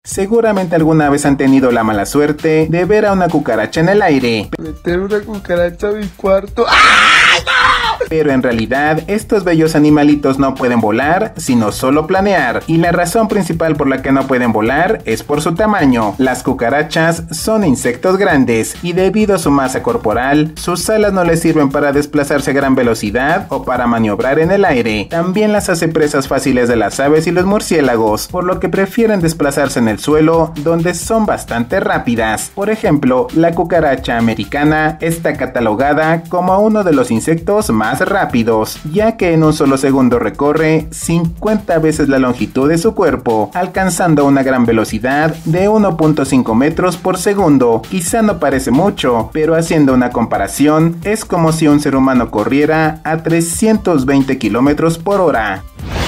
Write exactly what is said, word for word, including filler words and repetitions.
Seguramente alguna vez han tenido la mala suerte de ver a una cucaracha en el aire. Meter una cucaracha a mi cuarto. ¡Ay, no! Pero en realidad, estos bellos animalitos no pueden volar, sino solo planear. Y la razón principal por la que no pueden volar es por su tamaño. Las cucarachas son insectos grandes y debido a su masa corporal, sus alas no les sirven para desplazarse a gran velocidad o para maniobrar en el aire. También las hace presas fáciles de las aves y los murciélagos, por lo que prefieren desplazarse en el suelo, donde son bastante rápidas. Por ejemplo, la cucaracha americana está catalogada como uno de los insectos más rápidos, ya que en un solo segundo recorre cincuenta veces la longitud de su cuerpo, alcanzando una gran velocidad de uno punto cinco metros por segundo. Quizá no parece mucho, pero haciendo una comparación, es como si un ser humano corriera a trescientos veinte kilómetros por hora.